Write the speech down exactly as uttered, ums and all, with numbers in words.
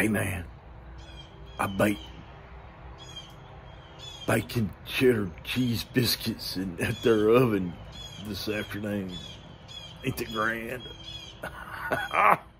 Hey man, I baked bacon cheddar cheese biscuits in at their oven this afternoon. Ain't that grand?